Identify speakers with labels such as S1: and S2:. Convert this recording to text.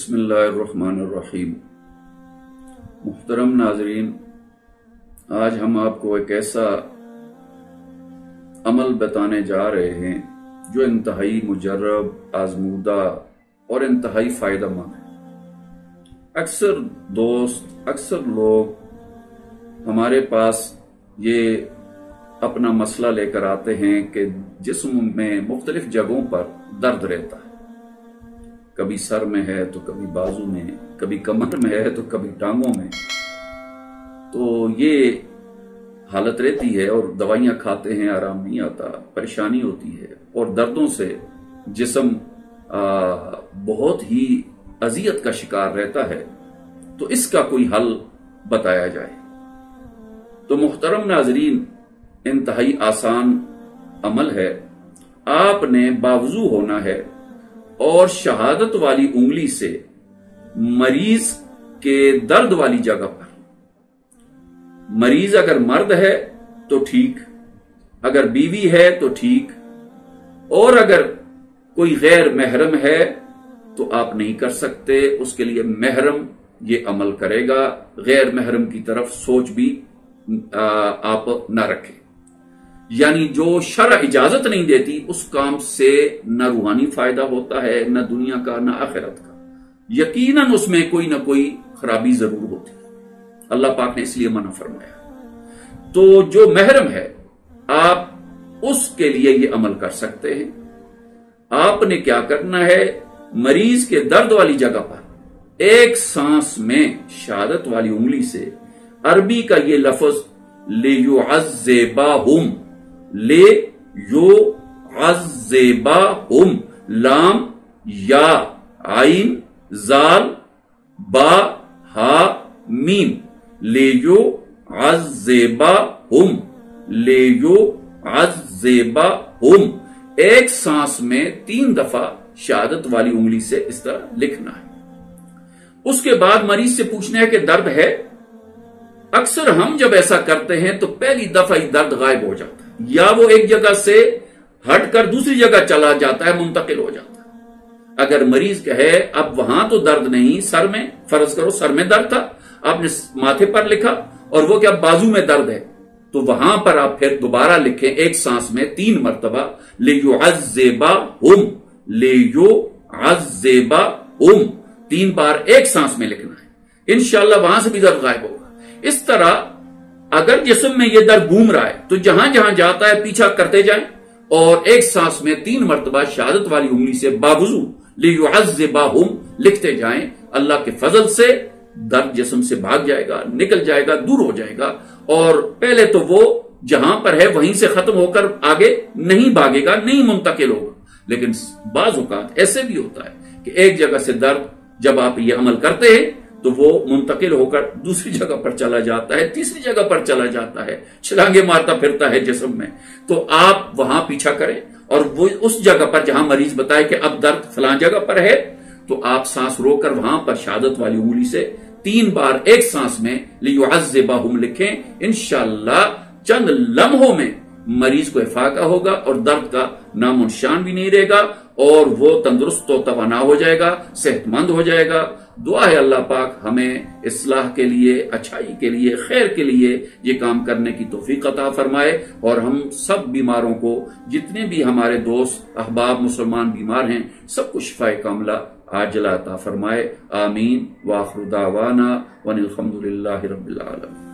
S1: بسم اللہ الرحمن الرحیم۔ محترم ناظرین، آج ہم آپ کو ایک ایسا عمل بتانے جا رہے ہیں جو انتہائی مجرب، آزمودہ اور انتہائی فائدہ مند ہے۔ اکثر دوست، اکثر لوگ ہمارے پاس یہ اپنا مسئلہ لے کر آتے ہیں کہ جسم میں مختلف جگہوں پر درد رہتا ہے، کبھی سر میں ہے تو کبھی بازو میں، کبھی کمر میں ہے تو کبھی ٹانگوں میں۔ تو یہ حالت رہتی ہے اور دوائیاں کھاتے ہیں، آرام نہیں آتا، پریشانی ہوتی ہے اور دردوں سے جسم بہت ہی اذیت کا شکار رہتا ہے۔ تو اس کا کوئی حل بتایا جائے۔ تو محترم ناظرین، انتہائی آسان عمل ہے۔ آپ نے باوضو ہونا ہے اور شہادت والی انگلی سے مریض کے درد والی جگہ پر، مریض اگر مرد ہے تو ٹھیک، اگر بیوی ہے تو ٹھیک، اور اگر کوئی غیر محرم ہے تو آپ نہیں کر سکتے، اس کے لیے محرم یہ عمل کرے گا۔ غیر محرم کی طرف سوچ بھی آپ نہ رکھیں، یعنی جو شرع اجازت نہیں دیتی اس کام سے نہ روحانی فائدہ ہوتا ہے، نہ دنیا کا نہ آخرت کا۔ یقیناً اس میں کوئی نہ کوئی خرابی ضرور ہوتی ہے، اللہ پاک نے اس لیے منع فرمایا۔ تو جو محرم ہے آپ اس کے لیے یہ عمل کر سکتے ہیں۔ آپ نے کیا کرنا ہے، مریض کے درد والی جگہ پر ایک سانس میں شہادت والی انگلی سے، عربی کا یہ لفظ لیعذبہم، لیعذبہم، لام یا عین زال با ہا میم، لیعذبہم، لیعذبہم، ایک سانس میں 3 دفعہ شہادت والی انگلی سے اس طرح لکھنا ہے۔ اس کے بعد مریض سے پوچھنا ہے کہ درد ہے۔ اکثر ہم جب ایسا کرتے ہیں تو پہلی دفعہ ہی درد غائب ہو جاتا ہے، یا وہ ایک جگہ سے ہٹ کر دوسری جگہ چلا جاتا ہے، منتقل ہو جاتا ہے۔ اگر مریض کہے اب وہاں تو درد نہیں، سر میں، فرض کرو سر میں درد تھا، آپ نے ماتھے پر لکھا اور وہ کیا بازو میں درد ہے، تو وہاں پر آپ پھر دوبارہ لکھیں ایک سانس میں 3 مرتبہ لیعذبہم، لیعذبہم، 3 بار ایک سانس میں لکھنا ہے۔ انشاءاللہ وہاں سے بھی درد غائب ہوگا۔ اس طرح اگر جسم میں یہ درد گھوم رہا ہے تو جہاں جہاں جاتا ہے پیچھا کرتے جائیں اور ایک سانس میں 3 مرتبہ شہادت والی انگلی سے باوضو لیعذبہم لکھتے جائیں۔ اللہ کے فضل سے درد جسم سے بھاگ جائے گا، نکل جائے گا، دور ہو جائے گا، اور پہلے تو وہ جہاں پر ہے وہیں سے ختم ہو کر آگے نہیں بھاگے گا، نہیں منتقل ہوگا۔ لیکن بعض اوقات ایسے بھی ہوتا ہے کہ ایک جگہ سے درد جب آپ یہ عمل کرتے ہیں تو وہ منتقل ہو کر دوسری جگہ پر چلا جاتا ہے، تیسری جگہ پر چلا جاتا ہے، چھلانگے مارتا پھرتا ہے جسم میں۔ تو آپ وہاں پیچھا کریں اور وہ اس جگہ پر جہاں مریض بتائے کہ اب درد فلاں جگہ پر ہے، تو آپ سانس روک کر وہاں پر شہادت والی انگلی سے 3 بار ایک سانس میں لیعذبہم لکھیں۔ انشاءاللہ چند لمحوں میں مریض کو افاقہ ہوگا اور درد کا نام و نشان بھی نہیں رہے گا، اور وہ تندرست و توانا ہو جائے گا، صحت مند ہو جائے گا۔ دعا ہے اللہ پاک ہمیں اصلاح کے لیے، اچھائی کے لیے، خیر کے لیے یہ کام کرنے کی توفیق عطا فرمائے، اور ہم سب بیماروں کو، جتنے بھی ہمارے دوست احباب مسلمان بیمار ہیں، سب کو شفائے کاملہ عاجلہ عطا فرمائے۔ آمین۔ وآخر دعوانا وان الحمد للہ رب العالمین۔